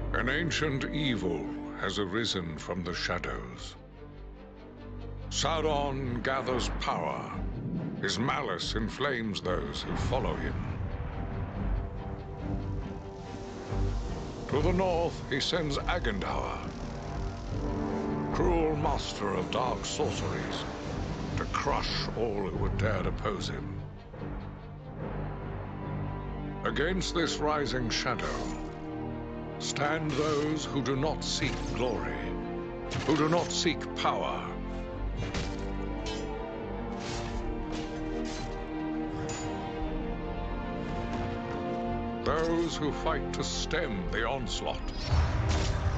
An ancient evil has arisen from the shadows. Sauron gathers power. His malice inflames those who follow him. To the north, he sends Agandaûr, cruel master of dark sorceries, to crush all who would dare oppose him. Against this rising shadow stand those who do not seek glory, who do not seek power. Those who fight to stem the onslaught.